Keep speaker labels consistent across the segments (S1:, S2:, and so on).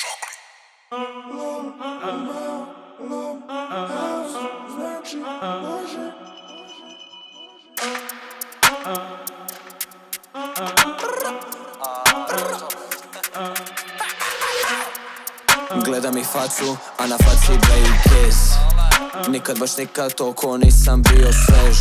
S1: Gledam ih facu, a na faci dve kiss. Nikad baš nikad toliko nisam bio svež.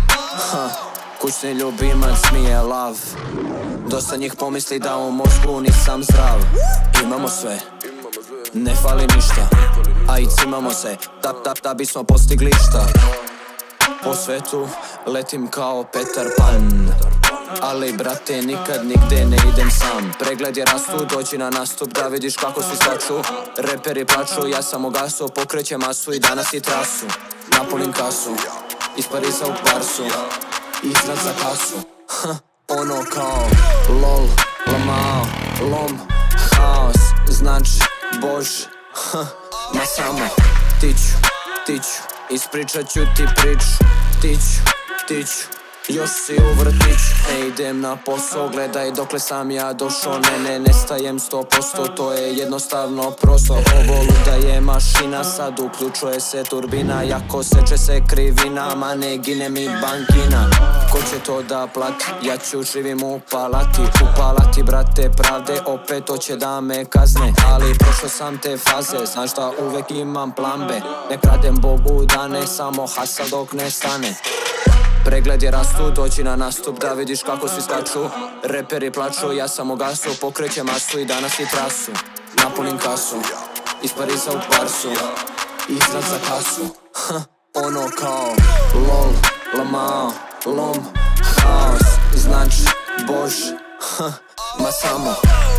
S1: Kućni ljubimac mi je lav. Dosta njih pomisli da u mozgu nisam zdrav. Imamo sve, ne fali ništa, a i cimamo se, da bismo postigli šta. Po svetu letim kao Petar Pan, ali brate nikad nigde ne idem sam. Pregledi rastu, dođi na nastup da vidiš kako svi skaču. Reperi plaču, ja sam u gasu, pokrećem masu i danas i trasu. Napunim kasu, iz Pariza u Parsu, izlaz za kasu. Ono kao lol, lamao, lom, haos, znači bož. Ma samo tiću, ispričat ću ti priču. Tiću, još si u vrtiću. Ne idem na posao, gledaj dokle sam ja došao. Ne nestajem 100%, to je jednostavno prosto. Ovo luda je mašina, sad uključuje se turbina. Jako seče se krivina, ma ne gine mi bankina. Ko će to da plati? Ja ću živim u palati brate pravde, opet hoće da me kazne. Ali prošao sam te faze, znaš da uvek imam plan B. Ne kradem Bogu dane, samo hasal dok ne stane. Pregledi rastu, dođi na nastup da vidiš kako svi skaču. Reperi plaču, ja sam u gasu, pokrećem masu i danas i trasu. Napunim kasu, iz Pariza u Parsu, izlaz za kasu. Ono kao lol, lamao, lom, haos, znači bož. Ma samo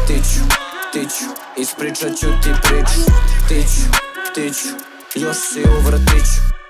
S1: tiću, ispričat ću ti priču. Tiću, još si u vrtiću.